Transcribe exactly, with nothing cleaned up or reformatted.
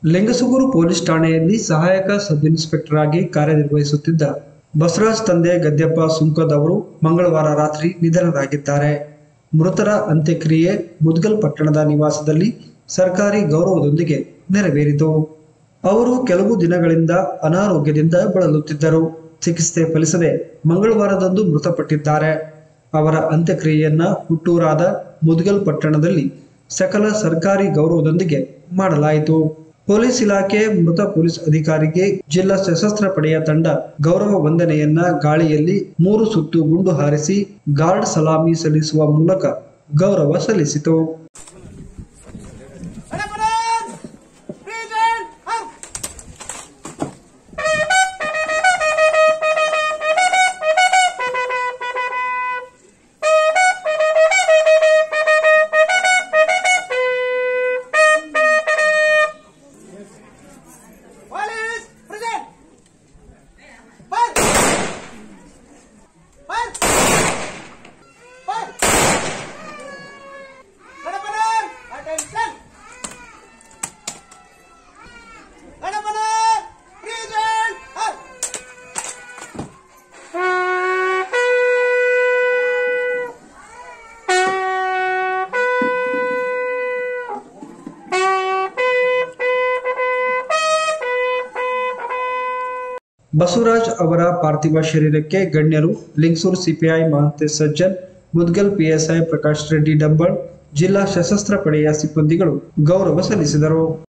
Lingasugur police ಠಾಣೆಯಲ್ಲಿ ಸಹಾಯಕ sub inspector ಆಗಿ ಕಾರ್ಯನಿರ್ವಹಿಸುತ್ತಿದ್ದ ಬಸವರಾಜ್ ತಂದೆ ಗದ್ಯಪ್ಪ ಸುಂಕದ್ ಅವರು ಮಂಗಳವಾರ ರಾತ್ರಿ ನಿಧನರಾಗಿದ್ದಾರೆ. ಮೃತರ ಅಂತ್ಯಕ್ರಿಯೆ ಮುದ್ಗಲ್ ಪಟ್ಟಣದ ನಿವಾಸದಲ್ಲಿ ಸರ್ಕಾರಿ ಗೌರವದೊಂದಿಗೆ ನೆರವೇರಿತು. ಅವರು ಕೆಲವು ದಿನಗಳಿಂದ ಅನಾರೋಗ್ಯದಿಂದ ಬಳಲುತ್ತಿದ್ದರು. ಚಿಕಿತ್ಸೆ ಫಲಿಸದೆ ಮಂಗಳವಾರದಂದು ಮೃತಪಟ್ಟಿದ್ದಾರೆ. ಅವರ ಅಂತ್ಯಕ್ರಿಯೆಯನ್ನ ಹುಟ್ಟೂರಾದ ಮುದ್ಗಲ್ ಪಟ್ಟಣದಲ್ಲಿ ಸಕಲ ಸರ್ಕಾರಿ ಗೌರವದೊಂದಿಗೆ ಮಾಡಲಾಯಿತು. ಪೊಲೀಸ್ ಇಲಾಖೆ ಮೃತ ಪೊಲೀಸ್ ಅಧಿಕಾರಿಗೆ ಜಿಲ್ಲಾ ಸಶಸ್ತ್ರ ಪಡೆಯ ತಂಡ ಗೌರವ ವಂದನೆಯನ್ನ ಗಾಳಿಯಲ್ಲಿ ಮೂರು ಸುತ್ತು ಗುಂಡು ಹಾರಿಸಿ ಗಾರ್ಡ್ ಸಲಾಮಿ ಸಲ್ಲಿಸುವ ಮೂಲಕ ಗೌರವ ಸಲ್ಲಿಸಿತು. ಬಸವರಾಜ್ ಅವರ ಪಾರ್ಥಿವ ಶರೀರಕ್ಕೆ ಗಣ್ಯರು, ಲಿಂಗಸೂರು ಸಿಪಿಐ ಮಹಾಂತೇಶ್ ಸಜ್ಜನ್, ಮುದ್ಗಲ್ ಪಿಎಸ್ಐ ಪ್ರಕಾಶ್ ರೆಡ್ಡಿ ಡಂಬಳ್, ಜಿಲ್ಲಾ ಸಶಸ್ತ್ರ ಪಡೆಯ ಸಿಬ್ಬಂದಿಗಳು ಗೌರವ ಸಲ್ಲಿಸಿದರು.